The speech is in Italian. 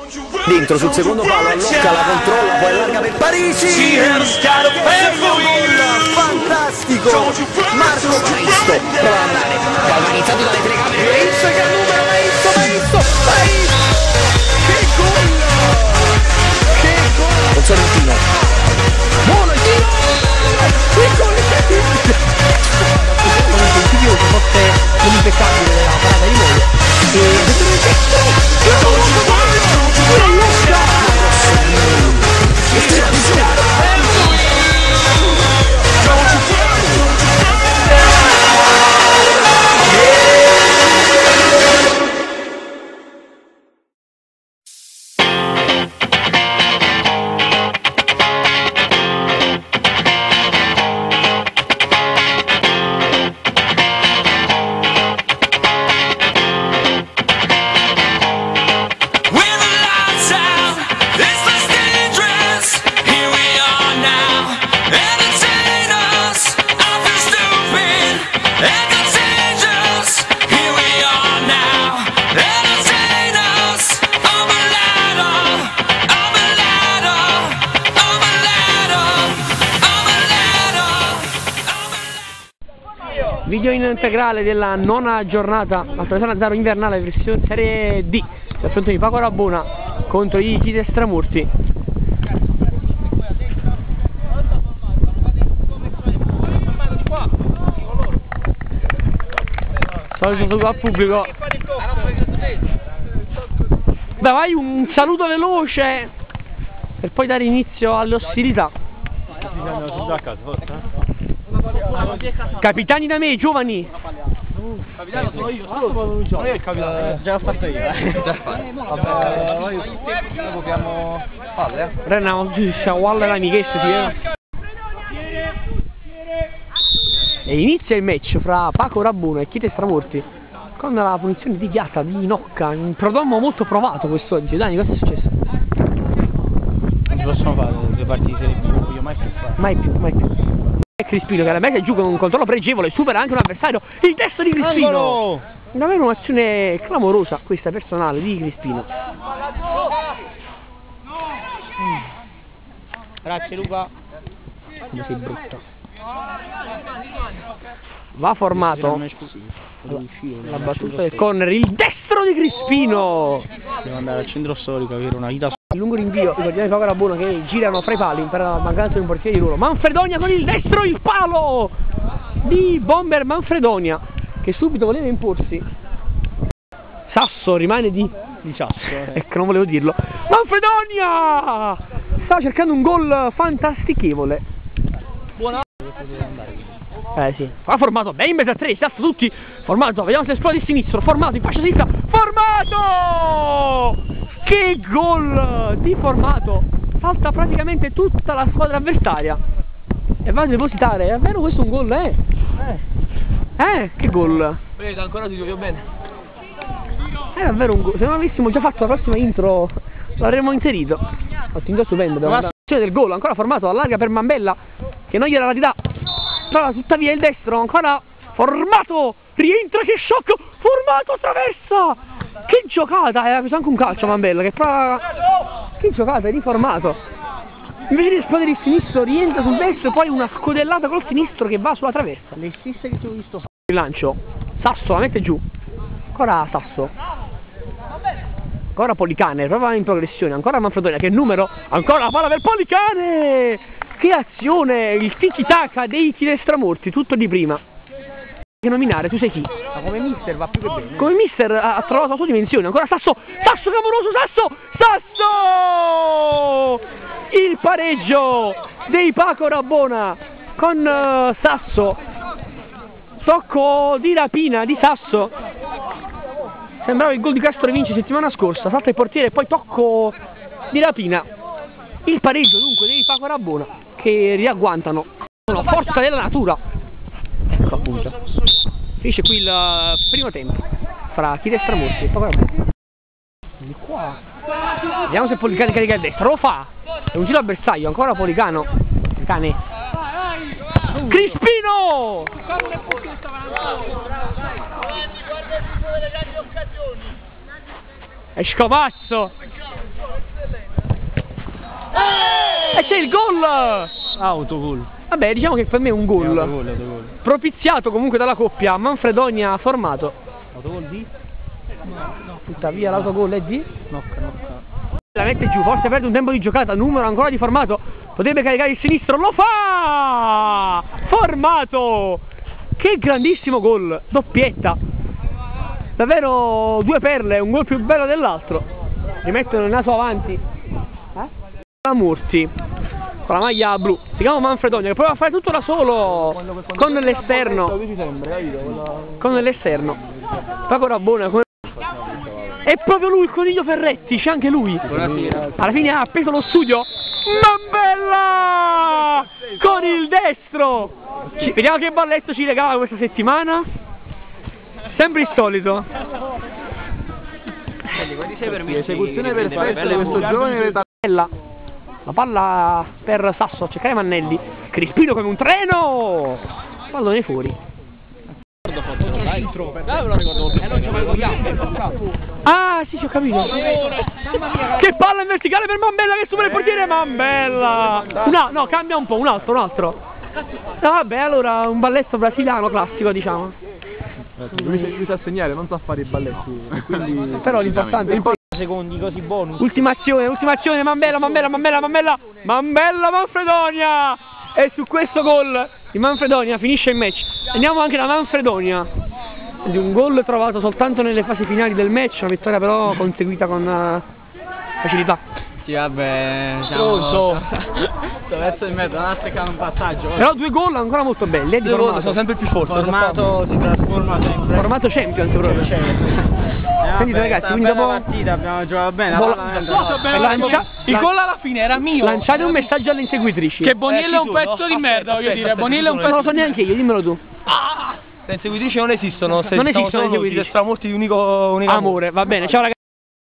Dentro sul secondo palo, allocca, la controlla, poi allarga per Parisi. Fantastico! Marco Cristo prova ad andare, galvanizzato dalle telecamere. Maestro, che numero, maestro! Che gol! Che gol! Con Sorrentino. Buono il tiro! Che gol incredibile! Comunque un video forse non impeccabile della parata di Molo. E dentro il destro! Video integrale della nona giornata, la Salernitana 0 invernale versione Serie D, si affronta di Paco Rabbona contro i Chides Stramurti. Saluto al pubblico. Beh, vai un saluto veloce per poi dare inizio alle ostilità. Capitani da me, giovani! Capitano sono io, sono io il capitano, già l'ho fatto io, già fatto. Vabbè, noi giochiamo palle, Renna, sciagualla l'amichessa, E inizia il match fra Paco Rabbona e Chides Stramurti con la punizione di Ghiatta, di Nocca, un prodromo molto provato quest'oggi. Dani, cosa è successo? Non si possono fare due partite di Serie B, non voglio mai più fare. Mai più. Crispino che alla meta giù con un controllo pregevole, supera anche un avversario, il destro di Crispino. Angolo! Davvero un'azione clamorosa questa personale di Crispino. Grazie Luca. Come sei brutto. Va formato la battuta del corner, il destro di Crispino. Devo andare al centro storico, avere una vita. Il lungo rinvio, ricordiamo i Paco Rabbona che girano fra i pali per la mancanza di un portiere di ruolo. Manfredonia con il destro, il palo di Bomber Manfredonia che subito voleva imporsi. Sasso rimane di Sasso. Ecco, non volevo dirlo. Manfredonia stava cercando un gol fantastichevole. Buona. Sì. Ha formato bene in mezzo a tre, Sasso tutti. Formato, vediamo se esplode il sinistro. Formato in fascia sinistra. Formato! Che gol di Formato! Salta praticamente tutta la squadra avversaria e va a depositare. È davvero questo un gol, che gol! Vedi, ancora ti gioco bene. È davvero un gol. Se non avessimo già fatto la prossima intro l'avremmo inserito. Ottinto stupendo. Del gol, ancora Formato, allarga per Mambella che non gliela dà. Trova tuttavia il destro, ancora Formato, rientra, che shock! Formato attraversa! Che giocata! Era preso anche un calcio Mambella, che giocata, è riformato. Invece di esplodere il sinistro rientra sul destro e poi una scodellata col sinistro che va sulla traversa. Le stesse che ti ho visto fare. Il lancio, Sasso la mette giù. Ancora Sasso. Ancora Policane, prova in progressione, ancora Manfredonia, che numero? Ancora la palla per Policane! Che azione! Il tiki-taka dei Chides Stramurti, tutto di prima. Che nominare, tu sei chi? Ma come mister va più che bene. Come mister ha trovato la sua dimensione, ancora Sasso! Sasso clamoroso, Sasso! Il pareggio dei Paco Rabbona con Sasso. Tocco di rapina di Sasso. Sembrava il gol di Castro Vinci settimana scorsa, salta il portiere e poi tocco di rapina. Il pareggio dunque dei Paco Rabbona che riagguantano la forza della natura. Ecco appunto. Finisce qui il primo tempo fra Chides Stramurti e Paco Rabbona. Di qua. Vediamo se Policane carica il destro, lo fa! È un giro al bersaglio, ancora Policano. Cane. Crispino! È scomazzo! E c'è il gol! Autogol. Vabbè, diciamo che per me è un gol. Autogol. Propiziato comunque dalla coppia Manfredonia Formato. Autogol di? Tuttavia l'autogol è di? Nocca. La mette giù, forse perde un tempo di giocata, numero ancora di Formato. Potrebbe caricare il sinistro, lo fa! Formato! Che grandissimo gol, doppietta. Davvero due perle, un gol più bello dell'altro. Rimettono il naso avanti. Murti con la maglia blu, si chiama Manfredonia, che prova a fare tutto da solo con l'esterno. Con l'esterno. Paco Rabbona. È proprio lui, il coniglio Ferretti, c'è anche lui. Alla fine ha appeso lo studio. Mambella! Con il destro! Vediamo che balletto ci regala questa settimana. Sempre il solito. Esecuzione perfetta di questo giovane. La palla per Sasso, cercare Mannelli. Crispino come un treno! Pallone fuori. Ah, sì, ho capito. Che palla in verticale per Mambella che supera il portiere. Mambella! No, cambia un po', un altro. No, vabbè, allora un balletto brasiliano classico, diciamo. Lui sa segnare, non sa fare i balletti. Quindi... Però l'importante è secondi così bonus. Ultima azione, Mambella, Manfredonia! E su questo gol di Manfredonia finisce il match. Andiamo anche da Manfredonia, di un gol trovato soltanto nelle fasi finali del match, una vittoria però conseguita con facilità. Sì, vabbè, siamo verso il mezzo, non ha seccato un passaggio. Però due gol ancora molto belli, di Formato. Sono sempre più forti. Formato si trasforma sempre. Formato Champions proprio. Quindi ragazzi, quindi dopo partita abbiamo giocato bene. Il gol alla fine era mio. Lanciate un messaggio alle inseguitrici. Che Bonilla è un pezzo di merda, voglio dire. Bonilla è un pezzo. Non lo so neanche io, dimmelo tu. Le inseguitrici non esistono. Non esistono le inseguitrici. Sono molti di unico amore, va bene, ciao ragazzi.